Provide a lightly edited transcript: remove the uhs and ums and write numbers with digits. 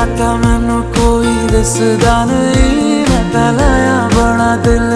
आता मैनू कोई दसदा नहीं, मैं तां लाया बड़ा दिल